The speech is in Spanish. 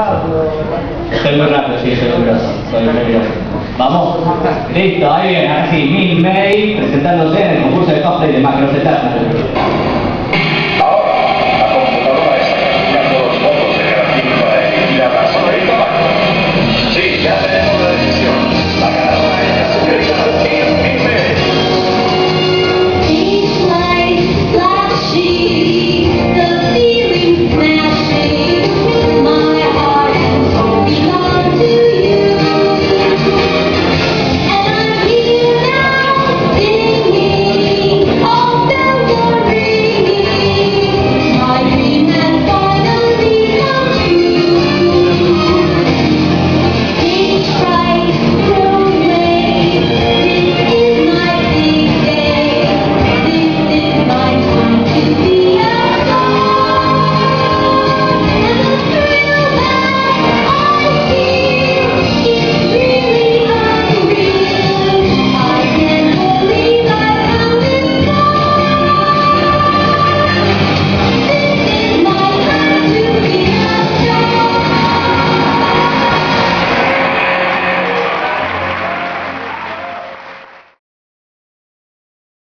Soy muy rápido, sí, soy muy rápido. Vamos. Listo, ahí viene, así, Min May presentándose en el concurso de cosplay de Macrocetáceos.